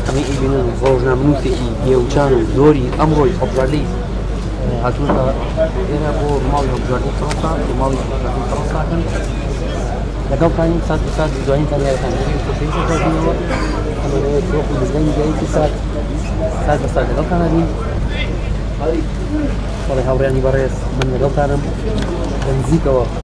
ئەمە ئیبینن ڕۆژنامەنووسێکی گێوچان و زۆری ئەمڕۆی هەڵبژاردەی هاتوونە ئێرە بۆ ماڵی هەڵبژاردەی فەڕەنسا و ماڵی هەڵبژاردەی فەڕەنساکەن لەگەڵ کانی سات بە سات دوایین یاریەکان سۆسیالیستەکانەوە ئەمەوێت وەکو مزگەنی گەیەکی سات بە سات لەگەڵتان هەبین بەڵێ هاوڕێیانی بەڕێز من لەگەڵتانم بە نزیکەوە